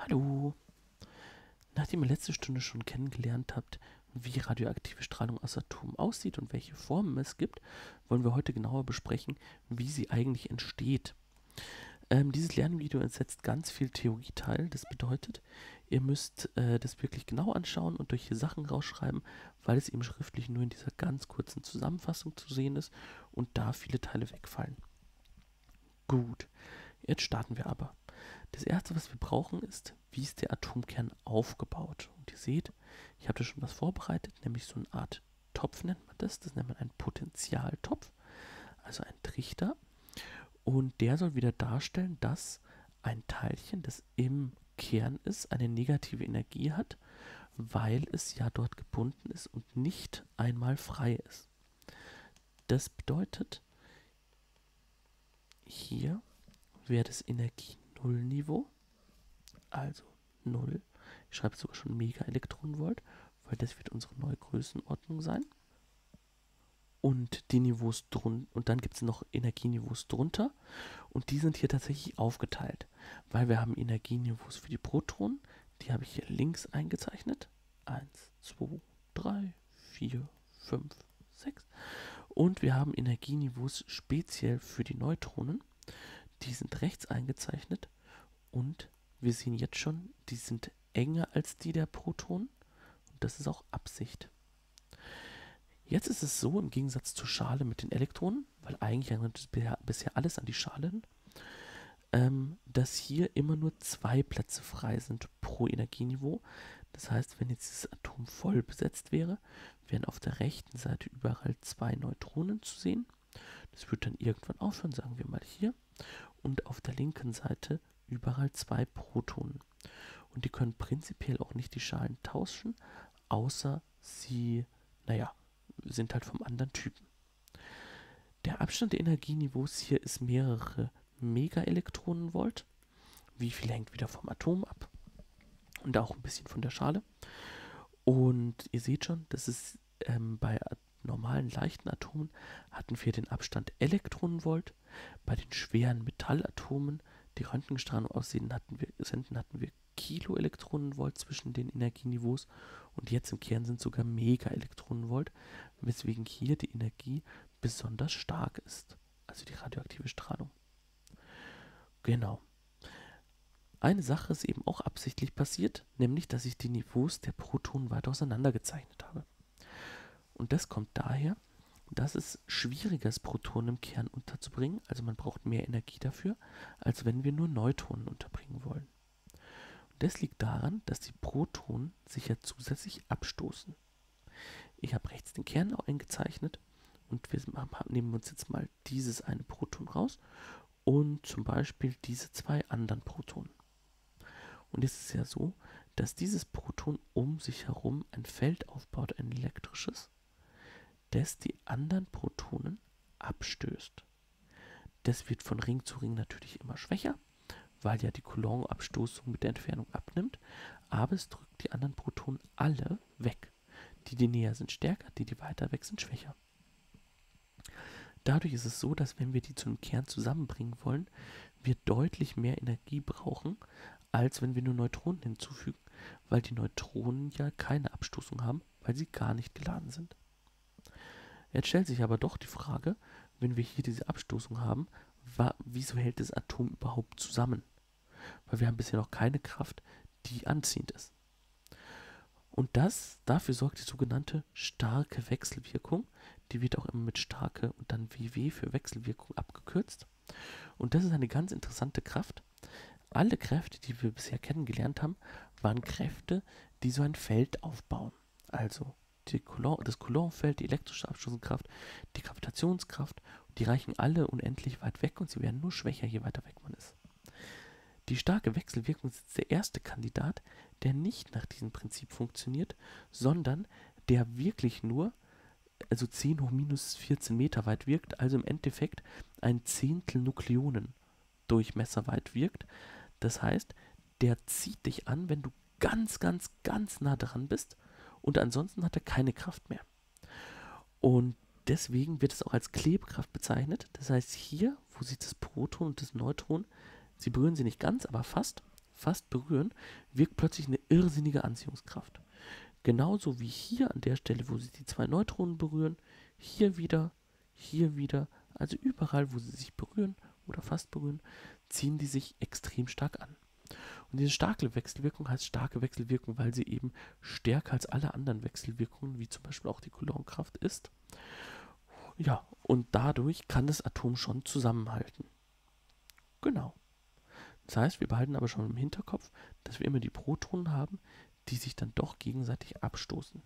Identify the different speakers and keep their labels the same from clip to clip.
Speaker 1: Hallo. Nachdem ihr letzte Stunde schon kennengelernt habt, wie radioaktive Strahlung aus Atomen aussieht und welche Formen es gibt, wollen wir heute genauer besprechen, wie sie eigentlich entsteht. Dieses Lernvideo setzt ganz viel Theorie teil. Das bedeutet, ihr müsst das wirklich genau anschauen und euch hier Sachen rausschreiben, weil es eben schriftlich nur in dieser ganz kurzen Zusammenfassung zu sehen ist und da viele Teile wegfallen. Gut, jetzt starten wir aber. Das erste, was wir brauchen, ist, wie ist der Atomkern aufgebaut? Und ihr seht, ich habe da schon was vorbereitet, nämlich so eine Art Topf nennt man das. Das nennt man einen Potentialtopf, also ein Trichter. Und der soll wieder darstellen, dass ein Teilchen, das im Kern ist, eine negative Energie hat, weil es ja dort gebunden ist und nicht einmal frei ist. Das bedeutet, hier wäre das Energie-Null-Niveau, also 0. Ich schreibe sogar schon Megaelektronenvolt, weil das wird unsere neue Größenordnung sein. Und die Niveaus drunter, und dann gibt es noch Energieniveaus drunter. Und die sind hier tatsächlich aufgeteilt, weil wir haben Energieniveaus für die Protonen, die habe ich hier links eingezeichnet. 1, 2, 3, 4, 5, 6. Und wir haben Energieniveaus speziell für die Neutronen, die sind rechts eingezeichnet. Und wir sehen jetzt schon, die sind enger als die der Protonen. Und das ist auch Absicht. Jetzt ist es so, im Gegensatz zur Schale mit den Elektronen, weil eigentlich erinnert bisher alles an die Schale, dass hier immer nur 2 Plätze frei sind pro Energieniveau. Das heißt, wenn jetzt dieses Atom voll besetzt wäre, wären auf der rechten Seite überall 2 Neutronen zu sehen. Das wird dann irgendwann aufhören, sagen wir mal hier. Und auf der linken Seite überall 2 Protonen. Und die können prinzipiell auch nicht die Schalen tauschen, außer sie, sind halt vom anderen Typen. Der Abstand der Energieniveaus hier ist mehrere Megaelektronenvolt. Wie viel hängt wieder vom Atom ab und auch ein bisschen von der Schale. Und ihr seht schon, das ist bei normalen leichten Atomen hatten wir den Abstand Elektronenvolt. Bei den schweren Metallatomen, die Röntgenstrahlung aussenden, hatten wir Kiloelektronenvolt zwischen den Energieniveaus und jetzt im Kern sind sogar Megaelektronenvolt, weswegen hier die Energie besonders stark ist, also die radioaktive Strahlung. Genau. Eine Sache ist eben auch absichtlich passiert, nämlich dass ich die Niveaus der Protonen weiter auseinandergezeichnet habe. Und das kommt daher, dass es schwieriger ist, Protonen im Kern unterzubringen, also man braucht mehr Energie dafür, als wenn wir nur Neutronen unterbringen wollen. Und das liegt daran, dass die Protonen sich ja zusätzlich abstoßen. Ich habe rechts den Kern eingezeichnet und wir nehmen uns jetzt mal dieses eine Proton raus und zum Beispiel diese 2 anderen Protonen. Und jetzt ist es ja so, dass dieses Proton um sich herum ein Feld aufbaut, ein elektrisches, das die anderen Protonen abstößt. Das wird von Ring zu Ring natürlich immer schwächer, weil ja die Coulomb-Abstoßung mit der Entfernung abnimmt, aber es drückt die anderen Protonen alle weg. Die näher sind, stärker, die weiter weg sind, schwächer. Dadurch ist es so, dass wenn wir die zu einem Kern zusammenbringen wollen, wir deutlich mehr Energie brauchen, als wenn wir nur Neutronen hinzufügen, weil die Neutronen ja keine Abstoßung haben, weil sie gar nicht geladen sind. Jetzt stellt sich aber doch die Frage, wenn wir hier diese Abstoßung haben, wieso hält das Atom überhaupt zusammen? Weil wir haben bisher noch keine Kraft, die anziehend ist. Und dafür sorgt die sogenannte starke Wechselwirkung. Die wird auch immer mit starke und dann WW für Wechselwirkung abgekürzt. Und das ist eine ganz interessante Kraft. Alle Kräfte, die wir bisher kennengelernt haben, waren Kräfte, die so ein Feld aufbauen. Also das Coulomb-Feld, die elektrische Abstoßungskraft, die Gravitationskraft, die reichen alle unendlich weit weg und sie werden nur schwächer, je weiter weg man ist. Die starke Wechselwirkung ist jetzt der erste Kandidat, der nicht nach diesem Prinzip funktioniert, sondern der wirklich nur, also 10 hoch minus 14 Meter weit wirkt, also im Endeffekt ein Zehntel Nukleonendurchmesser weit wirkt. Das heißt, der zieht dich an, wenn du ganz, ganz, ganz nah dran bist und ansonsten hat er keine Kraft mehr. Und deswegen wird es auch als Klebekraft bezeichnet. Das heißt, hier, wo sich das Proton und das Neutron, sie berühren sie nicht ganz, aber fast, fast berühren, wirkt plötzlich eine irrsinnige Anziehungskraft. Genauso wie hier an der Stelle, wo sie die zwei Neutronen berühren, hier wieder, also überall, wo sie sich berühren oder fast berühren, ziehen die sich extrem stark an. Und diese starke Wechselwirkung heißt starke Wechselwirkung, weil sie eben stärker als alle anderen Wechselwirkungen, wie zum Beispiel auch die Coulombkraft ist. Ja, und dadurch kann das Atom schon zusammenhalten. Genau. Das heißt, wir behalten aber schon im Hinterkopf, dass wir immer die Protonen haben, die sich dann doch gegenseitig abstoßen.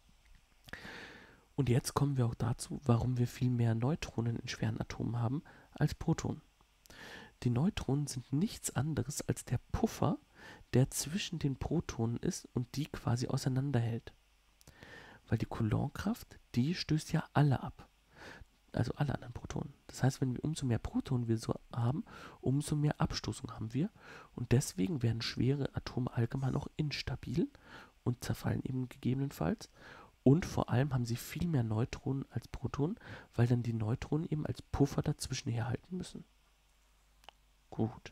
Speaker 1: Und jetzt kommen wir auch dazu, warum wir viel mehr Neutronen in schweren Atomen haben als Protonen. Die Neutronen sind nichts anderes als der Puffer, der zwischen den Protonen ist und die quasi auseinanderhält. Weil die Coulombkraft, die stößt ja alle ab. Also alle anderen Protonen. Das heißt, wenn wir umso mehr Protonen wir so haben, umso mehr Abstoßung haben wir. Und deswegen werden schwere Atome allgemein auch instabil und zerfallen eben gegebenenfalls. Und vor allem haben sie viel mehr Neutronen als Protonen, weil dann die Neutronen eben als Puffer dazwischen herhalten müssen. Gut.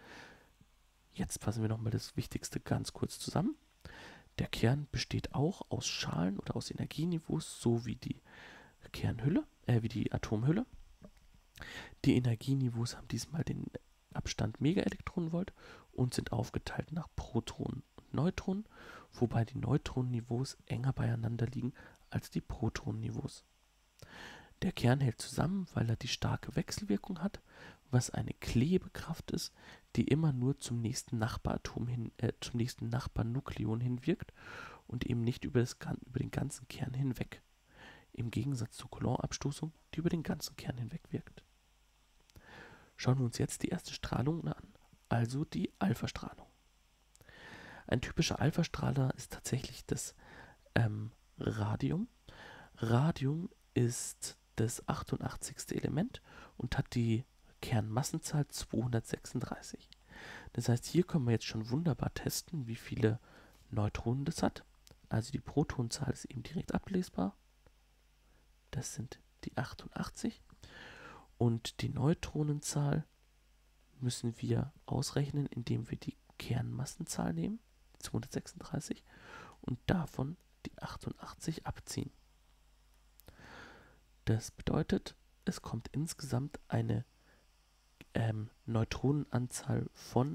Speaker 1: Jetzt fassen wir nochmal das Wichtigste ganz kurz zusammen. Der Kern besteht auch aus Schalen oder aus Energieniveaus, so wie die Kernhülle, wie die Atomhülle. Die Energieniveaus haben diesmal den Abstand Megaelektronenvolt und sind aufgeteilt nach Protonen und Neutronen, wobei die Neutronenniveaus enger beieinander liegen als die Protonenniveaus. Der Kern hält zusammen, weil er die starke Wechselwirkung hat, was eine Klebekraft ist, die immer nur zum nächsten Nachbaratom zum nächsten Nachbarnukleon hinwirkt und eben nicht über den ganzen Kern hinweg. Im Gegensatz zur Coulomb-Abstoßung, die über den ganzen Kern hinweg wirkt. Schauen wir uns jetzt die erste Strahlung an, also die Alphastrahlung. Ein typischer Alphastrahler ist tatsächlich das Radium. Radium ist das 88. Element und hat die Kernmassenzahl 236. Das heißt, hier können wir jetzt schon wunderbar testen, wie viele Neutronen das hat. Also die Protonenzahl ist eben direkt ablesbar. Das sind die 88. Und die Neutronenzahl müssen wir ausrechnen, indem wir die Kernmassenzahl nehmen, die 236, und davon die 88 abziehen. Das bedeutet, es kommt insgesamt eine Neutronenanzahl von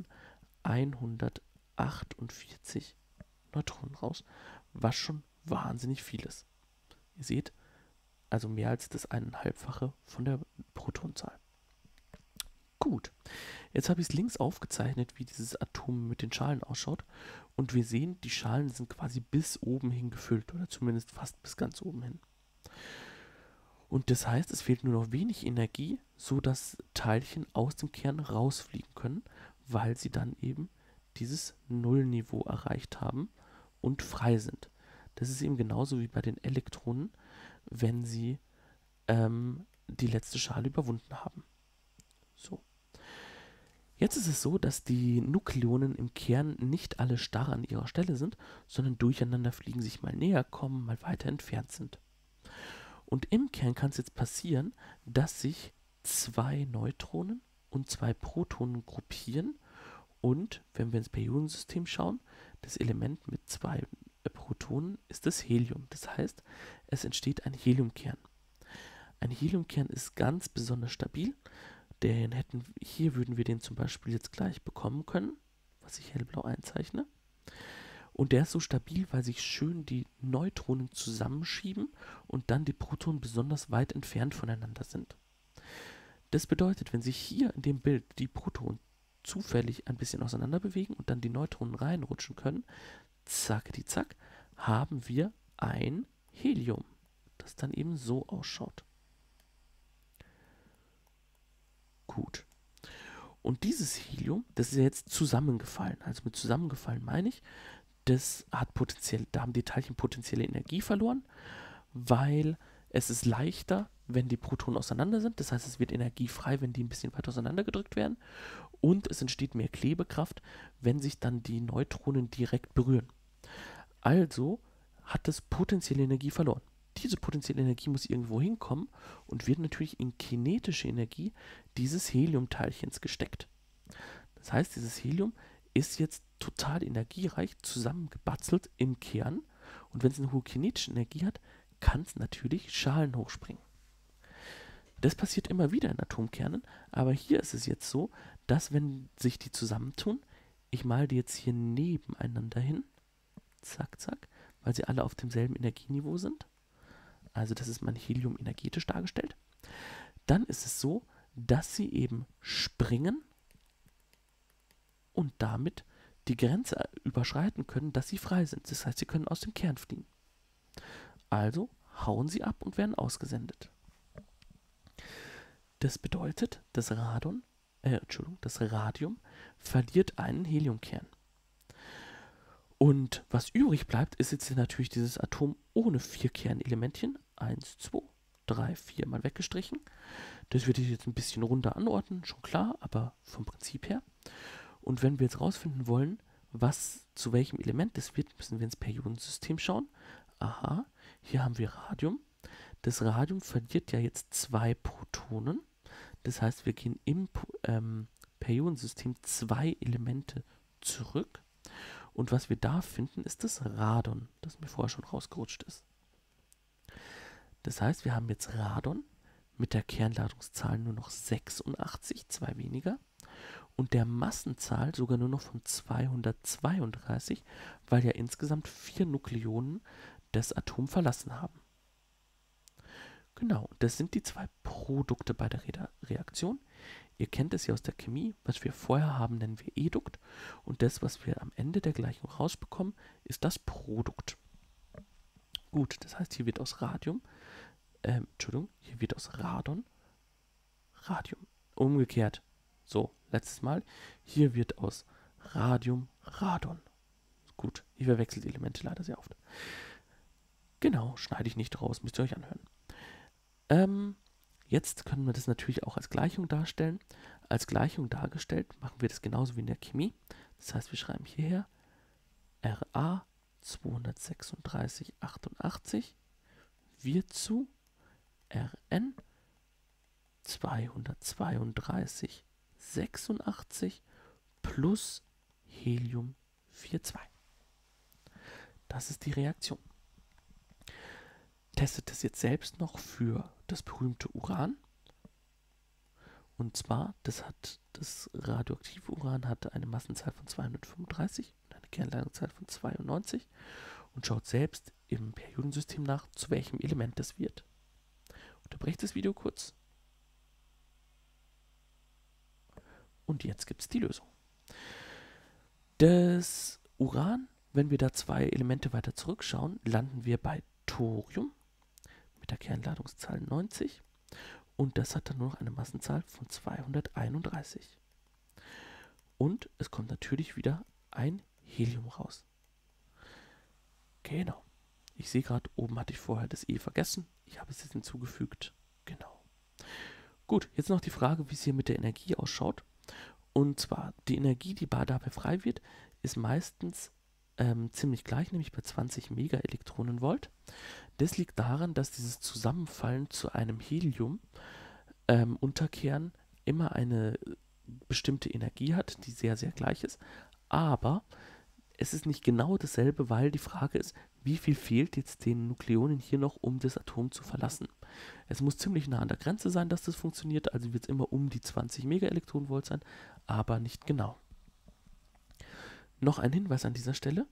Speaker 1: 148 Neutronen raus, was schon wahnsinnig viel ist. Ihr seht, also mehr als das 1,5-fache von der Protonenzahl. Gut, jetzt habe ich es links aufgezeichnet, wie dieses Atom mit den Schalen ausschaut. Und wir sehen, die Schalen sind quasi bis oben hin gefüllt oder zumindest fast bis ganz oben hin. Und das heißt, es fehlt nur noch wenig Energie, sodass Teilchen aus dem Kern rausfliegen können, weil sie dann eben dieses Nullniveau erreicht haben und frei sind. Das ist eben genauso wie bei den Elektronen, wenn sie die letzte Schale überwunden haben. So. Jetzt ist es so, dass die Nukleonen im Kern nicht alle starr an ihrer Stelle sind, sondern durcheinander fliegen, sich mal näher kommen, mal weiter entfernt sind. Und im Kern kann es jetzt passieren, dass sich zwei Neutronen und zwei Protonen gruppieren und, wenn wir ins Periodensystem schauen, das Element mit zwei Protonen ist das Helium. Das heißt, es entsteht ein Heliumkern. Ein Heliumkern ist ganz besonders stabil. Hier würden wir den zum Beispiel jetzt gleich bekommen können, was ich hellblau einzeichne. Und der ist so stabil, weil sich schön die Neutronen zusammenschieben und dann die Protonen besonders weit entfernt voneinander sind. Das bedeutet, wenn sich hier in dem Bild die Protonen zufällig ein bisschen auseinander bewegen und dann die Neutronen reinrutschen können, zack, haben wir ein Helium, das dann eben so ausschaut. Gut. Und dieses Helium, das ist ja jetzt zusammengefallen. Also mit zusammengefallen meine ich, da haben die Teilchen potenzielle Energie verloren, weil es ist leichter, wenn die Protonen auseinander sind. Das heißt, es wird Energie frei, wenn die ein bisschen weiter auseinandergedrückt werden. Und es entsteht mehr Klebekraft, wenn sich dann die Neutronen direkt berühren. Also hat es potenzielle Energie verloren. Diese potenzielle Energie muss irgendwo hinkommen und wird natürlich in kinetische Energie dieses Heliumteilchens gesteckt. Das heißt, dieses Helium ist jetzt total energiereich zusammengebatzelt im Kern. Und wenn es eine hohe kinetische Energie hat, kann es natürlich Schalen hochspringen. Das passiert immer wieder in Atomkernen, aber hier ist es jetzt so, dass wenn sich die zusammentun, ich male die jetzt hier nebeneinander hin, zack, zack, weil sie alle auf demselben Energieniveau sind. Also das ist mein Helium energetisch dargestellt. Dann ist es so, dass sie eben springen und damit die Grenze überschreiten können, dass sie frei sind. Das heißt, sie können aus dem Kern fliegen. Also hauen sie ab und werden ausgesendet. Das bedeutet, das Radium verliert einen Heliumkern. Und was übrig bleibt, ist jetzt natürlich dieses Atom ohne 4 Kernelementchen. 1, 2, 3, 4 mal weggestrichen. Das würde ich jetzt ein bisschen runter anordnen, schon klar, aber vom Prinzip her. Und wenn wir jetzt rausfinden wollen, was zu welchem Element das wird, müssen wir ins Periodensystem schauen. Aha, hier haben wir Radium. Das Radium verliert ja jetzt 2 Protonen. Das heißt, wir gehen im Periodensystem 2 Elemente zurück. Und was wir da finden, ist das Radon, das mir vorher schon rausgerutscht ist. Das heißt, wir haben jetzt Radon mit der Kernladungszahl nur noch 86, 2 weniger. Und der Massenzahl sogar nur noch von 232, weil ja insgesamt 4 Nukleonen das Atom verlassen haben. Genau, das sind die 2 Produkte bei der Reaktion. Ihr kennt es ja aus der Chemie, was wir vorher haben, nennen wir Edukt. Und das, was wir am Ende der Gleichung rausbekommen, ist das Produkt. Gut, das heißt, hier wird aus hier wird aus Radon Radium. Umgekehrt. So, letztes Mal. Hier wird aus Radium Radon. Gut, hier verwechselt die Elemente leider sehr oft. Genau, schneide ich nicht raus, müsst ihr euch anhören. Jetzt können wir das natürlich auch als Gleichung darstellen. Als Gleichung dargestellt machen wir das genauso wie in der Chemie. Das heißt, wir schreiben hierher Ra 236,88 wird zu Rn 232,86 plus Helium 4,2. Das ist die Reaktion. Testet es jetzt selbst noch für das berühmte Uran. Und zwar, das radioaktive Uran hat eine Massenzahl von 235 und eine Kernladungszahl von 92 und schaut selbst im Periodensystem nach, zu welchem Element das wird. Unterbrecht das Video kurz. Und jetzt gibt es die Lösung. Das Uran, wenn wir da 2 Elemente weiter zurückschauen, landen wir bei Thorium mit der Kernladungszahl 90 und das hat dann nur noch eine Massenzahl von 231. Und es kommt natürlich wieder ein Helium raus. Genau. Ich sehe gerade, oben hatte ich vorher das E vergessen. Ich habe es jetzt hinzugefügt. Genau. Gut, jetzt noch die Frage, wie es hier mit der Energie ausschaut. Und zwar, die Energie, die dabei frei wird, ist meistens ziemlich gleich, nämlich bei 20 Megaelektronenvolt. Das liegt daran, dass dieses Zusammenfallen zu einem Helium-Unterkern immer eine bestimmte Energie hat, die sehr, sehr gleich ist. Aber es ist nicht genau dasselbe, weil die Frage ist, wie viel fehlt jetzt den Nukleonen hier noch, um das Atom zu verlassen. Es muss ziemlich nah an der Grenze sein, dass das funktioniert, also wird es immer um die 20 Megaelektronenvolt sein, aber nicht genau. Noch ein Hinweis an dieser Stelle.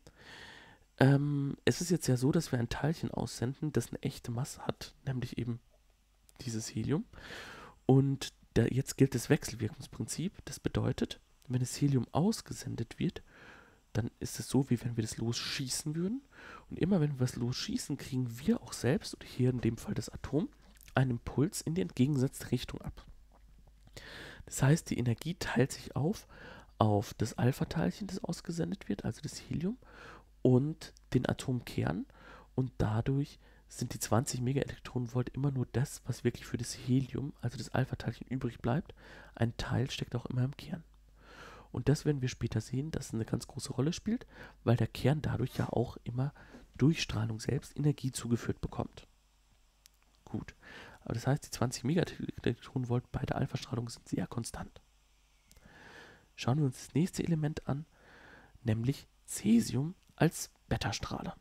Speaker 1: Es ist jetzt ja so, dass wir ein Teilchen aussenden, das eine echte Masse hat, nämlich eben dieses Helium. Und jetzt gilt das Wechselwirkungsprinzip. Das bedeutet, wenn das Helium ausgesendet wird, dann ist es so, wie wenn wir das losschießen würden. Und immer wenn wir was losschießen, kriegen wir auch selbst, oder hier in dem Fall das Atom, einen Impuls in die entgegengesetzte Richtung ab. Das heißt, die Energie teilt sich auf das Alpha-Teilchen, das ausgesendet wird, also das Helium, und den Atomkern. Und dadurch sind die 20 Megaelektronenvolt immer nur das, was wirklich für das Helium, also das Alpha-Teilchen, übrig bleibt. Ein Teil steckt auch immer im Kern. Und das werden wir später sehen, dass es eine ganz große Rolle spielt, weil der Kern dadurch ja auch immer durch Strahlung selbst Energie zugeführt bekommt. Gut, aber das heißt, die 20 Megaelektronenvolt bei der Alpha-Strahlung sind sehr konstant. Schauen wir uns das nächste Element an. nämlich Cäsium als Beta-Strahler.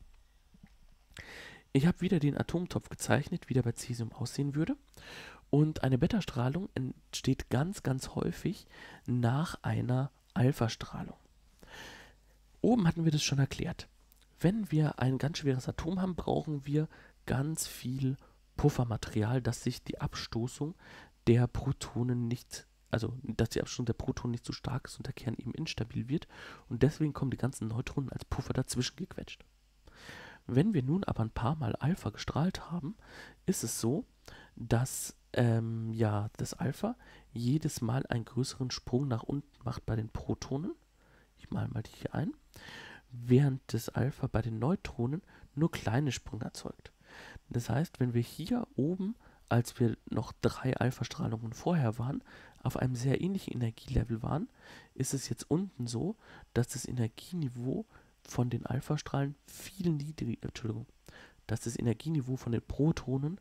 Speaker 1: Ich habe wieder den Atomtopf gezeichnet, wie der bei Cäsium aussehen würde. Und eine Beta-Strahlung entsteht ganz, ganz häufig nach einer Alpha-Strahlung. Oben hatten wir das schon erklärt. Wenn wir ein ganz schweres Atom haben, brauchen wir ganz viel Puffermaterial, dass sich die Abstoßung der Protonen nicht, also dass die Abstoßung der Protonen nicht so stark ist und der Kern eben instabil wird. Und deswegen kommen die ganzen Neutronen als Puffer dazwischen gequetscht. Wenn wir nun aber ein paar Mal Alpha gestrahlt haben, ist es so, dass das Alpha jedes Mal einen größeren Sprung nach unten macht bei den Protonen. Ich male mal die hier ein. Während das Alpha bei den Neutronen nur kleine Sprünge erzeugt. Das heißt, wenn wir hier oben, als wir noch 3 Alpha-Strahlungen vorher waren, auf einem sehr ähnlichen Energielevel waren, ist es jetzt unten so, dass das Energieniveau von den Alpha-Strahlen viel niedriger, dass das Energieniveau von den Protonen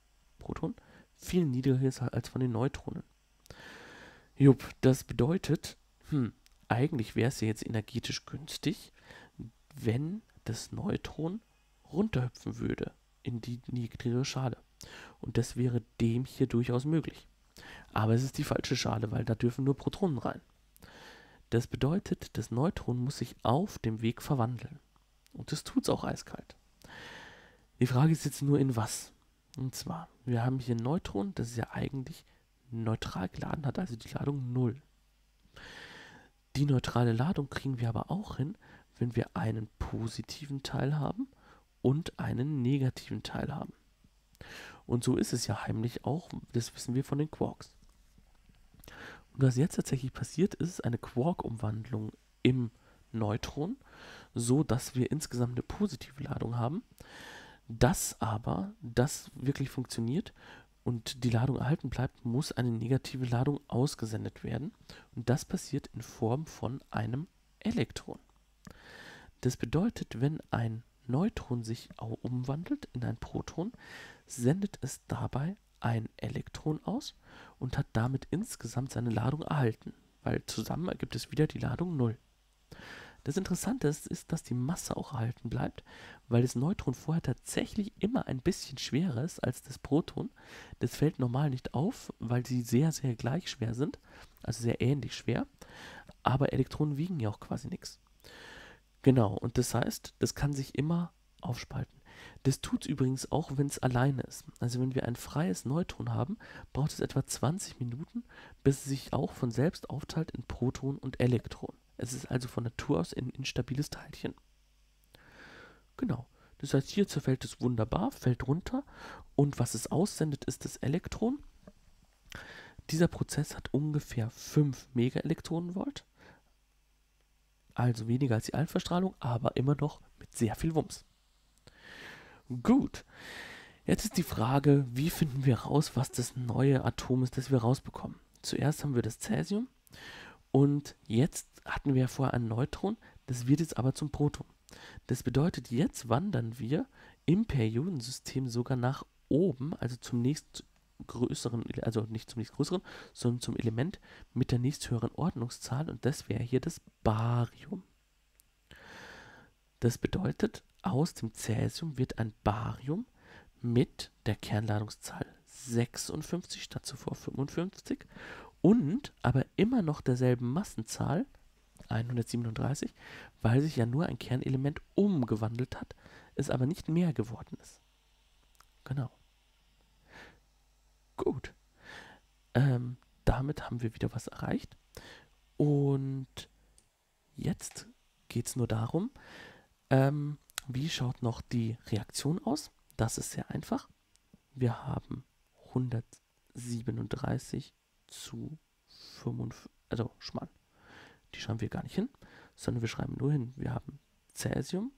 Speaker 1: viel niedriger ist als von den Neutronen. Jupp, das bedeutet, eigentlich wäre es ja jetzt energetisch günstig, wenn das Neutron runterhüpfen würde in die niedrigere Schale. Und das wäre dem hier durchaus möglich. Aber es ist die falsche Schale, weil da dürfen nur Protonen rein. Das bedeutet, das Neutron muss sich auf dem Weg verwandeln. Und das tut es auch eiskalt. Die Frage ist jetzt nur in was. Und zwar, wir haben hier ein Neutron, das ist ja eigentlich neutral geladen, hat also die Ladung 0. Die neutrale Ladung kriegen wir aber auch hin, wenn wir einen positiven Teil haben und einen negativen Teil haben. Und so ist es ja heimlich auch, das wissen wir von den Quarks. Und was jetzt tatsächlich passiert, ist eine Quark-Umwandlung im Neutron, so dass wir insgesamt eine positive Ladung haben. Dass aber das wirklich funktioniert und die Ladung erhalten bleibt, muss eine negative Ladung ausgesendet werden. Und das passiert in Form von einem Elektron. Das bedeutet, wenn ein Neutron sich umwandelt in ein Proton, sendet es dabei ein Elektron aus und hat damit insgesamt seine Ladung erhalten, weil zusammen ergibt es wieder die Ladung 0. Das Interessante ist, dass die Masse auch erhalten bleibt, weil das Neutron vorher tatsächlich immer ein bisschen schwerer ist als das Proton. Das fällt normal nicht auf, weil sie sehr, sehr gleich schwer sind, also sehr ähnlich schwer, aber Elektronen wiegen ja auch quasi nichts. Genau, und das heißt, das kann sich immer aufspalten. Das tut es übrigens auch, wenn es alleine ist. Also wenn wir ein freies Neutron haben, braucht es etwa 20 Minuten, bis es sich auch von selbst aufteilt in Proton und Elektron. Es ist also von Natur aus ein instabiles Teilchen. Genau. Das heißt, hier zerfällt es wunderbar, fällt runter und was es aussendet, ist das Elektron. Dieser Prozess hat ungefähr 5 Megaelektronenvolt. Also weniger als die Alpha-Strahlung, aber immer noch mit sehr viel Wumms. Gut. Jetzt ist die Frage, wie finden wir raus, was das neue Atom ist, das wir rausbekommen. Zuerst haben wir das Cäsium und jetzt hatten wir ja vorher ein Neutron, das wird jetzt aber zum Proton. Das bedeutet, jetzt wandern wir im Periodensystem sogar nach oben, also zum nächstgrößeren, also nicht zum nächstgrößeren, sondern zum Element mit der nächsthöheren Ordnungszahl und das wäre hier das Barium. Das bedeutet, aus dem Cäsium wird ein Barium mit der Kernladungszahl 56 statt zuvor 55 und aber immer noch derselben Massenzahl 137, weil sich ja nur ein Kernelement umgewandelt hat, es aber nicht mehr geworden ist. Genau. Gut. Damit haben wir wieder was erreicht. Und jetzt geht es nur darum, wie schaut noch die Reaktion aus? Das ist sehr einfach. Wir haben 137 zu 55, also Schmarrn. Die schreiben wir gar nicht hin, sondern wir schreiben nur hin, wir haben Cäsium,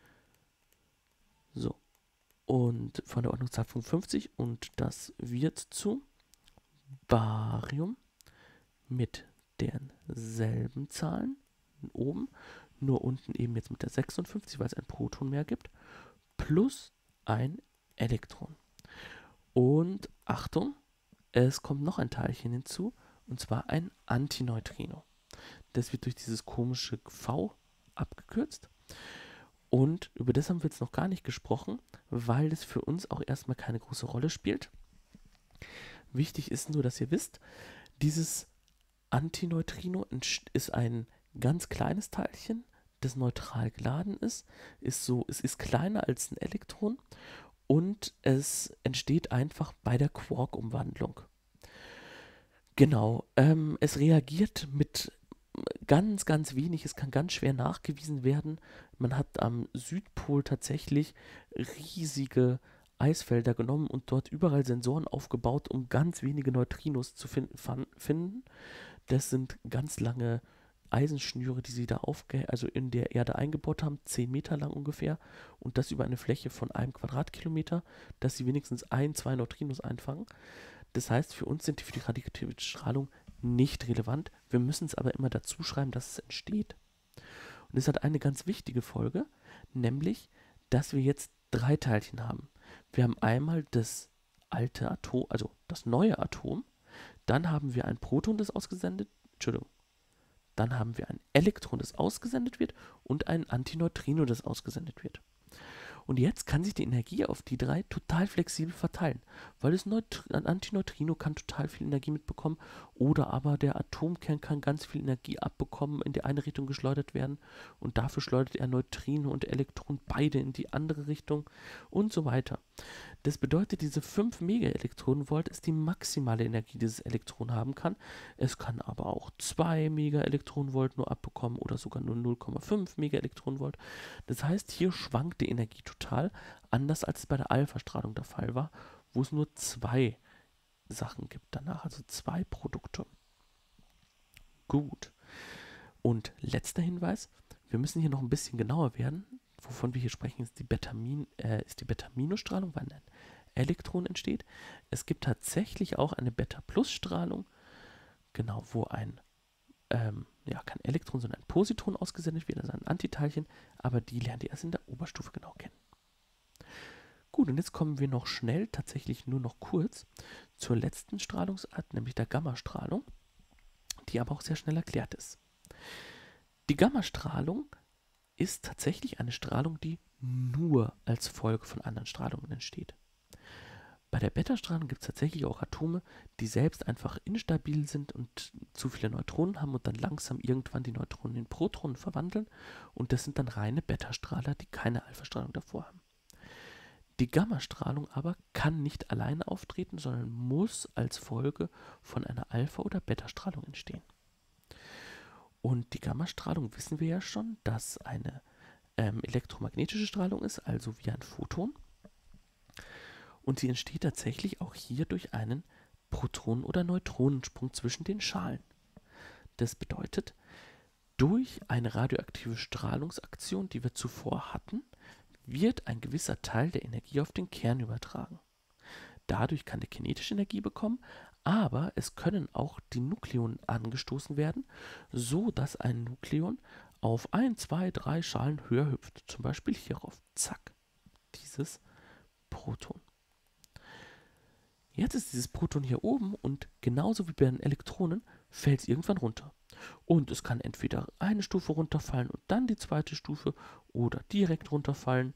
Speaker 1: so, und von der Ordnungszahl 55 und das wird zu Barium mit denselben Zahlen oben, nur unten eben jetzt mit der 56, weil es ein Proton mehr gibt, plus ein Elektron. Und Achtung, es kommt noch ein Teilchen hinzu, und zwar ein Antineutrino. Das wird durch dieses komische V abgekürzt. Und über das haben wir jetzt noch gar nicht gesprochen, weil es für uns auch erstmal keine große Rolle spielt. Wichtig ist nur, dass ihr wisst, dieses Antineutrino ist ein ganz kleines Teilchen, das neutral geladen ist. Es ist kleiner als ein Elektron und es entsteht einfach bei der Quark-Umwandlung. Genau, es reagiert mit ganz, ganz wenig. Es kann ganz schwer nachgewiesen werden. Man hat am Südpol tatsächlich riesige Eisfelder genommen und dort überall Sensoren aufgebaut, um ganz wenige Neutrinos zu finden. Das sind ganz lange Eisenschnüre, die sie da also in der Erde eingebaut haben, 10 Meter lang ungefähr, und das über eine Fläche von 1 Quadratkilometer, dass sie wenigstens 2 Neutrinos einfangen. Das heißt, für uns sind die für die radioaktive Strahlung nicht relevant. Wir müssen es aber immer dazu schreiben, dass es entsteht. Und es hat eine ganz wichtige Folge, nämlich, dass wir jetzt 3 Teilchen haben. Wir haben einmal das alte Atom, also das neue Atom, dann haben wir ein Proton, das ausgesendet, dann haben wir ein Elektron, das ausgesendet wird und ein Antineutrino, das ausgesendet wird. Und jetzt kann sich die Energie auf die 3 total flexibel verteilen, weil ein Antineutrino kann total viel Energie mitbekommen oder aber der Atomkern kann ganz viel Energie abbekommen, in die eine Richtung geschleudert werden und dafür schleudert er Neutrino und Elektron beide in die andere Richtung und so weiter. Das bedeutet, diese 5 Megaelektronenvolt ist die maximale Energie, die dieses Elektron haben kann. Es kann aber auch 2 Megaelektronenvolt nur abbekommen oder sogar nur 0,5 Megaelektronenvolt. Das heißt, hier schwankt die Energie total, anders als es bei der Alpha-Strahlung der Fall war, wo es nur 2 Sachen gibt danach, also 2 Produkte. Gut. Und letzter Hinweis, wir müssen hier noch ein bisschen genauer werden. Wovon wir hier sprechen, ist die Beta-Minus-Strahlung, weil ein Elektron entsteht. Es gibt tatsächlich auch eine Beta-Plus-Strahlung, genau, wo kein Elektron, sondern ein Positron ausgesendet wird, also ein Antiteilchen, aber die lernt ihr erst in der Oberstufe genau kennen. Gut, und jetzt kommen wir noch schnell, tatsächlich nur noch kurz, zur letzten Strahlungsart, nämlich der Gammastrahlung, die aber auch sehr schnell erklärt ist. Die Gammastrahlung ist tatsächlich eine Strahlung, die nur als Folge von anderen Strahlungen entsteht. Bei der Beta-Strahlung gibt es tatsächlich auch Atome, die selbst einfach instabil sind und zu viele Neutronen haben und dann langsam irgendwann die Neutronen in Protonen verwandeln, und das sind dann reine Beta-Strahler, die keine Alpha-Strahlung davor haben. Die Gammastrahlung aber kann nicht alleine auftreten, sondern muss als Folge von einer Alpha- oder Beta-Strahlung entstehen. Und die Gammastrahlung wissen wir ja schon, dass eine elektromagnetische Strahlung ist, also wie ein Photon. Und sie entsteht tatsächlich auch hier durch einen Protonen- oder Neutronensprung zwischen den Schalen. Das bedeutet, durch eine radioaktive Strahlungsaktion, die wir zuvor hatten, wird ein gewisser Teil der Energie auf den Kern übertragen. Dadurch kann der kinetische Energie bekommen, aber es können auch die Nukleonen angestoßen werden, so dass ein Nukleon auf 1, 2, 3 Schalen höher hüpft. Zum Beispiel hierauf. Zack. Dieses Proton. Jetzt ist dieses Proton hier oben und genauso wie bei den Elektronen fällt es irgendwann runter. Und es kann entweder eine Stufe runterfallen und dann die zweite Stufe oder direkt runterfallen.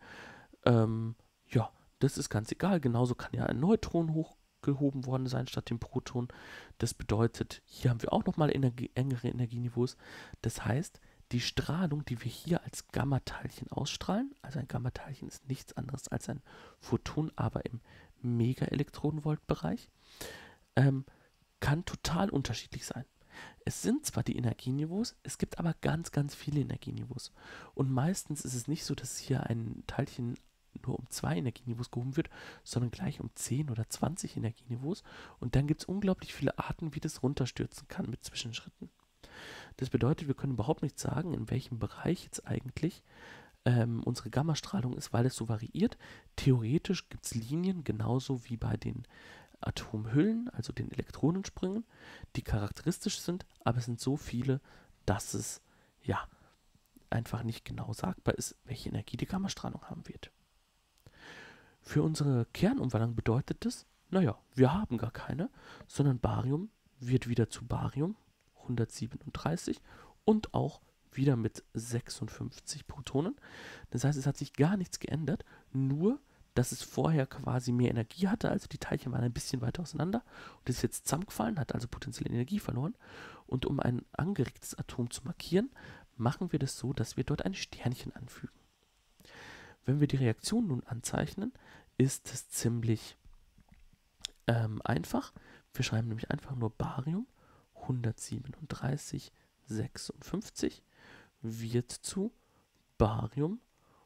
Speaker 1: Das ist ganz egal. Genauso kann ja ein Neutron hochgehoben worden sein statt dem Proton. Das bedeutet, hier haben wir auch nochmal engere Energieniveaus. Das heißt, die Strahlung, die wir hier als Gammateilchen ausstrahlen, also ein Gammateilchen ist nichts anderes als ein Photon, aber im Megaelektronenvolt-Bereich, kann total unterschiedlich sein. Es sind zwar die Energieniveaus, es gibt aber ganz, ganz viele Energieniveaus. Und meistens ist es nicht so, dass hier ein Teilchen nur um 2 Energieniveaus gehoben wird, sondern gleich um 10 oder 20 Energieniveaus. Und dann gibt es unglaublich viele Arten, wie das runterstürzen kann mit Zwischenschritten. Das bedeutet, wir können überhaupt nicht sagen, in welchem Bereich jetzt eigentlich unsere Gammastrahlung ist, weil es so variiert. Theoretisch gibt es Linien, genauso wie bei den Atomhüllen, also den Elektronensprüngen, die charakteristisch sind, aber es sind so viele, dass es einfach nicht genau sagbar ist, welche Energie die Gammastrahlung haben wird. Für unsere Kernumwandlung bedeutet das, wir haben gar keine, sondern Barium wird wieder zu Barium 137 und auch wieder mit 56 Protonen. Das heißt, es hat sich gar nichts geändert, nur dass es vorher quasi mehr Energie hatte, also die Teilchen waren ein bisschen weiter auseinander und ist jetzt zusammengefallen, hat also potenzielle Energie verloren. Und um ein angeregtes Atom zu markieren, machen wir das so, dass wir dort ein Sternchen anfügen. Wenn wir die Reaktion nun anzeichnen, ist es ziemlich einfach. Wir schreiben nämlich einfach nur Barium 137, 56 wird zu Barium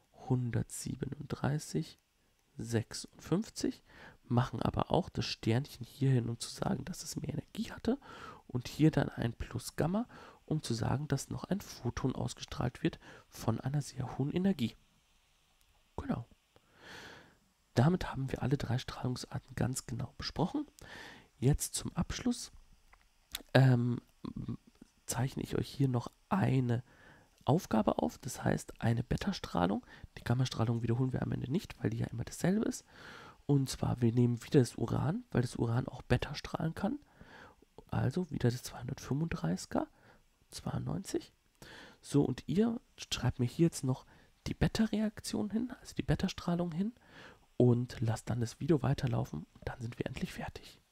Speaker 1: 137, 56, machen aber auch das Sternchen hier hin, um zu sagen, dass es mehr Energie hatte und hier dann ein Plus Gamma, um zu sagen, dass noch ein Photon ausgestrahlt wird von einer sehr hohen Energie. Genau. Damit haben wir alle drei Strahlungsarten ganz genau besprochen. Jetzt zum Abschluss zeichne ich euch hier noch eine Aufgabe auf, das heißt eine Beta-Strahlung. Die Gammastrahlung wiederholen wir am Ende nicht, weil die ja immer dasselbe ist. Und zwar, wir nehmen wieder das Uran, weil das Uran auch Beta strahlen kann. Also wieder das 235er, 92. So, und ihr schreibt mir hier jetzt noch die Beta-Reaktion hin, also die Beta-Strahlung hin und lasst dann das Video weiterlaufen und dann sind wir endlich fertig.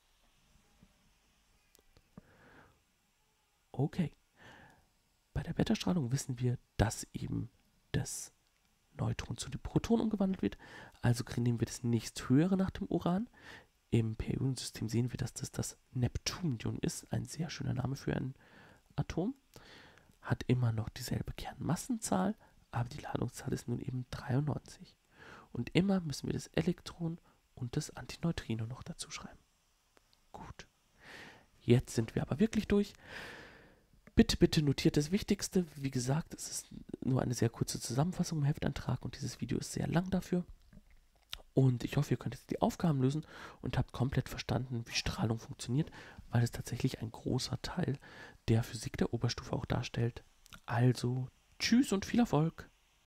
Speaker 1: Okay. Bei der Beta-Strahlung wissen wir, dass eben das Neutron zu dem Proton umgewandelt wird. Also nehmen wir das nächsthöhere nach dem Uran. Im Periodensystem sehen wir, dass das Neptunium ist. Ein sehr schöner Name für ein Atom. Hat immer noch dieselbe Kernmassenzahl, aber die Ladungszahl ist nun eben 93. Und immer müssen wir das Elektron und das Antineutrino noch dazu schreiben. Gut. Jetzt sind wir aber wirklich durch. Bitte, bitte notiert das Wichtigste. Wie gesagt, es ist nur eine sehr kurze Zusammenfassung im Heftantrag und dieses Video ist sehr lang dafür. Und ich hoffe, ihr könnt jetzt die Aufgaben lösen und habt komplett verstanden, wie Strahlung funktioniert, weil es tatsächlich ein großer Teil der Physik der Oberstufe auch darstellt. Also, tschüss und viel Erfolg!